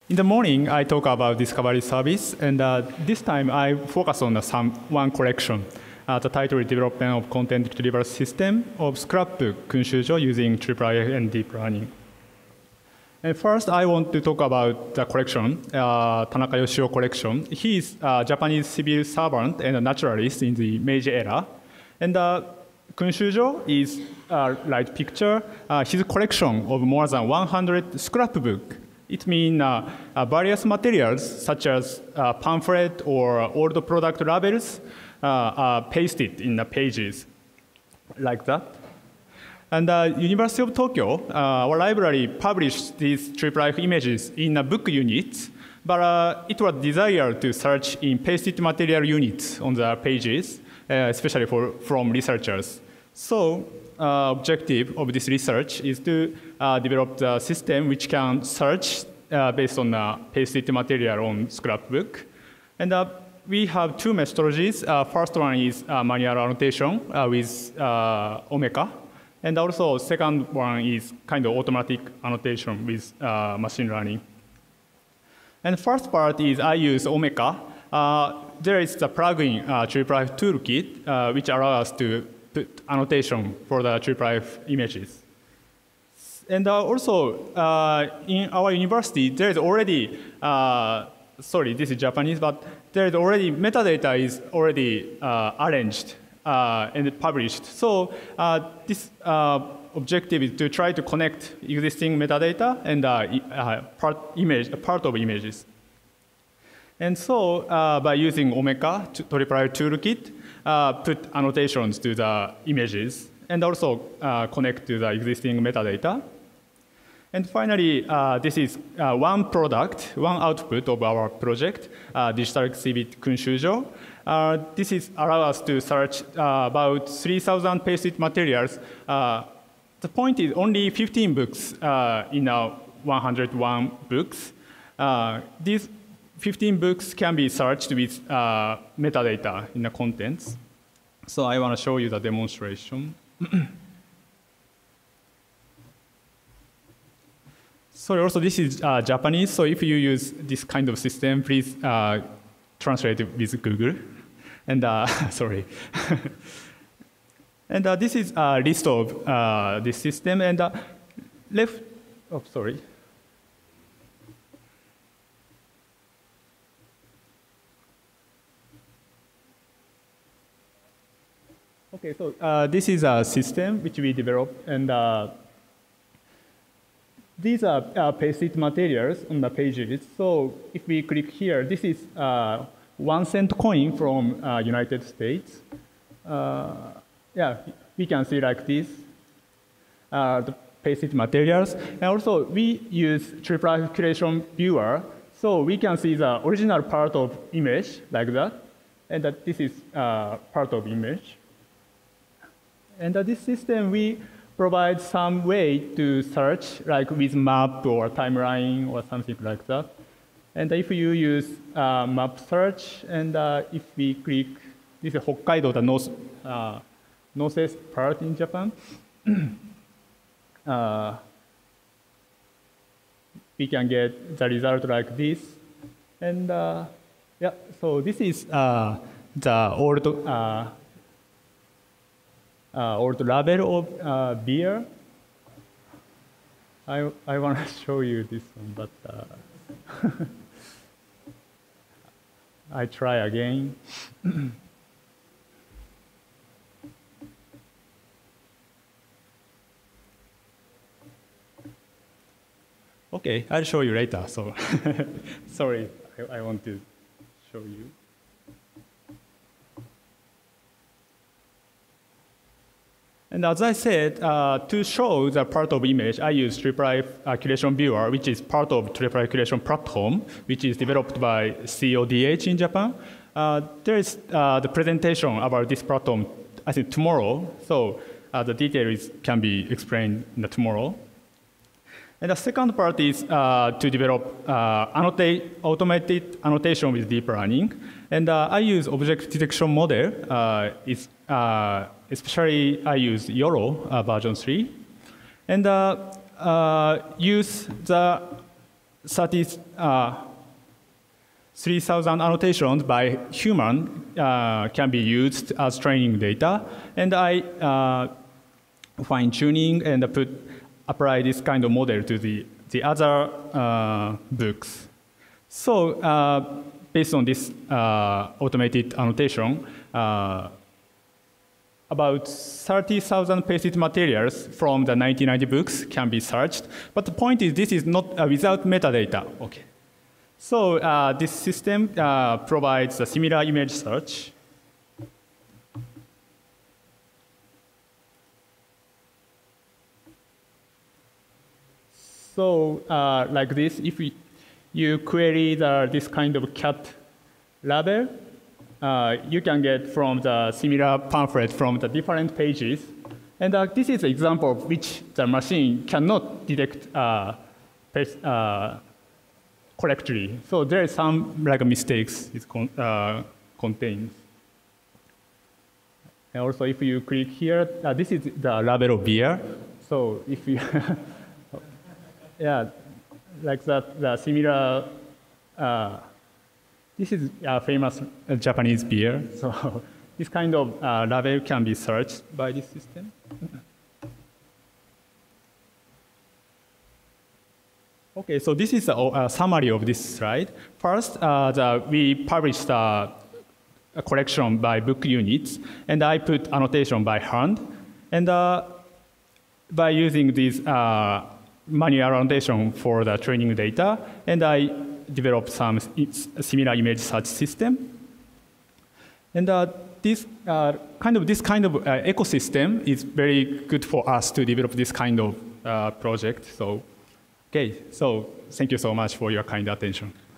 In the morning, I talk about discovery service, and this time I focus on one collection. The title is Development of Content Retrieval System of Scrapbook Kunshujo using IIIF and Deep Learning. And first, I want to talk about the collection, Tanaka Yoshio collection. He is a Japanese civil servant and a naturalist in the Meiji era. And Kunshujo is right picture, his collection of more than 100 scrapbook. It means various materials such as pamphlet or old product labels are pasted in the pages like that. And University of Tokyo, our library published these IIIF images in a book unit, but it was desired to search in pasted material units on the pages, especially from researchers. So objective of this research is to develop the system which can search based on pasted material on scrapbook. And we have two methodologies. First one is manual annotation with Omeka. And also second one is kind of automatic annotation with machine learning. And first part is I use Omeka. There is the plugin IIIF toolkit which allows us to put annotation for the IIIF images. And also in our university there is already sorry, this is Japanese, but there is already metadata is already arranged and published. So this objective is to try to connect existing metadata and part of images. And so by using Omeka IIIF toolkit, put annotations to the images and also connect to the existing metadata. And finally, this is one product, one output of our project, Digital Exhibit Kunshujo. This is allow us to search about 3,000 pasted materials. The point is only 15 books in 101 books. These 15 books can be searched with metadata in the contents. So I want to show you the demonstration. So also this is Japanese, so if you use this kind of system, please translate it with Google. And sorry. And this is a list of this system, and left, oh, sorry. Okay, so this is a system which we developed, and these are pasted materials on the pages. So if we click here, this is 1 cent coin from United States. Yeah, we can see like this, the pasted materials. And also we use IIIF Curation Viewer, so we can see the original part of image like that, and that this is part of image. And this system, we provide some way to search, like with map or timeline or something like that. And if you use map search, and if we click, this is Hokkaido, the northeast part in Japan. We can get the result like this. And yeah, so this is the old label of beer. I want to show you this one, but I try again. Okay, I'll show you later. So sorry, I want to show you. And as I said, to show the part of image, I use IIIF Curation Viewer, which is part of IIIF Curation Platform, which is developed by CODH in Japan. There is the presentation about this platform, I think, tomorrow. So the details can be explained in the tomorrow. And the second part is to develop automated annotation with deep learning. And I use object detection model. Especially I use YOLO version 3. And use the 3,000 annotations by human can be used as training data, and I fine-tuning and apply this kind of model to the other books. So based on this automated annotation, about 30,000 pasted materials from the 1990 books can be searched. But the point is, this is not without metadata. Okay. So this system provides a similar image search. So like this, if you query this kind of cat label, you can get from the similar pamphlet from the different pages. And this is an example of which the machine cannot detect correctly. So there are some mistakes it contains. And also, if you click here, this is the label of beer. So if you, yeah, like that, the similar. This is a famous Japanese beer. So this kind of label can be searched by this system. Okay, so this is a summary of this slide. First, we published a collection by book units, and I put annotation by hand. And by using this manual annotation for the training data, and I developed some similar image search system. And this kind of ecosystem is very good for us to develop this kind of project. So, okay, so thank you so much for your kind attention.